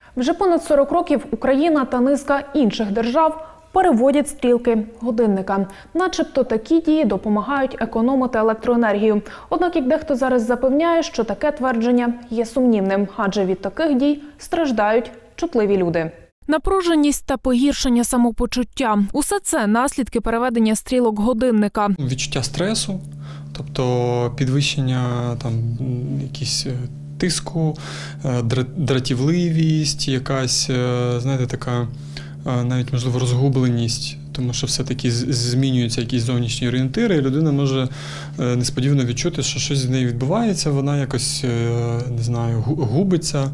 Вже понад 40 років Україна та низка інших держав переводять стрілки годинника. Начебто такі дії допомагають економити електроенергію. Однак, як дехто зараз запевняє, що таке твердження є сумнівним, адже від таких дій страждають чутливі люди. Напруженість та погіршення самопочуття – усе це наслідки переведення стрілок годинника. Відчуття стресу, тобто підвищення якісь тиску, дратівливість, якась, знаєте, така навіть, можливо, розгубленість, тому що все-таки змінюються якісь зовнішні орієнтири, і людина може несподівано відчути, що щось з нею відбувається, вона якось, не знаю, губиться,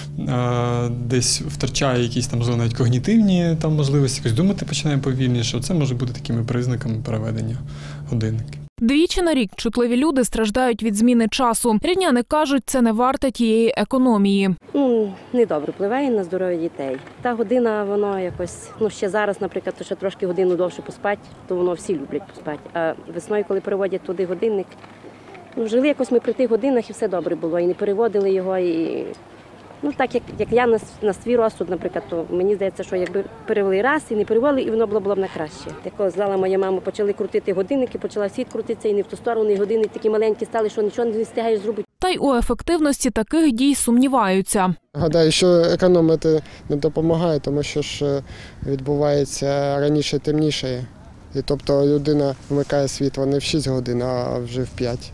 десь втрачає якісь можливо, навіть когнітивні можливості, якось думати починає повільніше. Це може бути такими признаками переведення годинників. Двічі на рік чутливі люди страждають від зміни часу. Рідняни кажуть, це не варте тієї економії. Недобре впливає на здоров'я дітей. Та година, воно якось, ще зараз, наприклад, то ще трошки годину довше поспати, то воно всі люблять поспати. А весною, коли переводять туди годинник, жили якось ми при тих годинах і все добре було, і не переводили його, і... так як я на свій розсуд, наприклад, то мені здається, що якби перевели раз і не перевели, і воно було б на краще. Коли знала моя мама, почали крутити годинники, почала світ крутитися, і не в ту сторону, і годинники такі маленькі стали, що нічого не встигаєш зробити. Та й у ефективності таких дій сумніваються. Гадаю, що економити не допомагає, тому що ж відбувається раніше темніше. І тобто людина вмикає світло не в 6 годин, а вже в 5.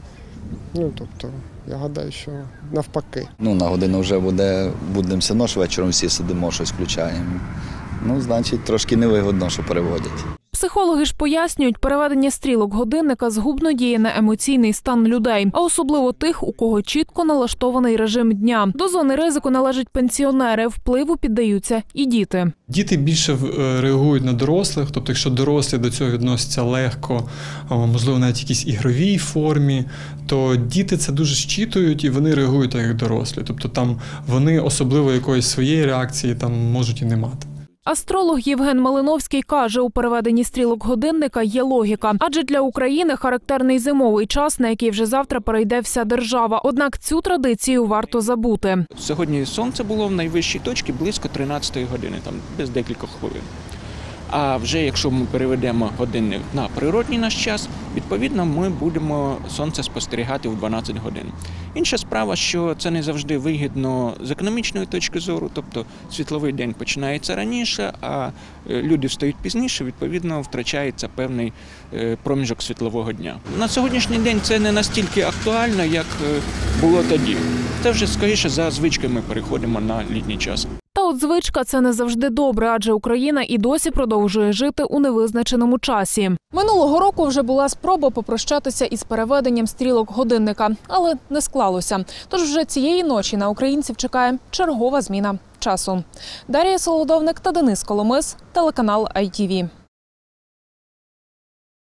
Я гадаю, що навпаки. На годину вже будемо все одно, що вечором всі сидимо, щось включаємо. Значить, трошки невигодно, що переводять. Психологи ж пояснюють, переведення стрілок годинника згубно діє на емоційний стан людей, а особливо тих, у кого чітко налаштований режим дня. До зони ризику належать пенсіонери, впливу піддаються і діти. Діти більше реагують на дорослих, тобто якщо дорослі до цього відносяться легко, можливо, навіть в якійсь ігровій формі, то діти це дуже щитують і вони реагують так, як дорослі. Тобто вони особливо якоїсь своєї реакції можуть і не мати. Астролог Євген Малиновський каже, у переведенні стрілок годинника є логіка. Адже для України характерний зимовий час, на який вже завтра перейде вся держава. Однак цю традицію варто забути. Сьогодні сонце було в найвищій точці близько 13-ї години, без декількох хвилин. А вже якщо ми переведемо годинник на природній наш час, відповідно ми будемо сонце спостерігати в 12 годин. Інша справа, що це не завжди вигідно з економічної точки зору, тобто світловий день починається раніше, а люди встають пізніше, відповідно втрачається певний проміжок світлового дня. На сьогоднішній день це не настільки актуально, як було тоді. Це вже скоріше за звичками ми переходимо на літній час. Та от звичка – це не завжди добре, адже Україна і досі продовжує жити у невизначеному часі. Минулого року вже була спроба попрощатися із переведенням стрілок годинника, але не склалося. Тож вже цієї ночі на українців чекає чергова зміна часу. Дар'я Солодовник та Денис Коломис, телеканал ITV.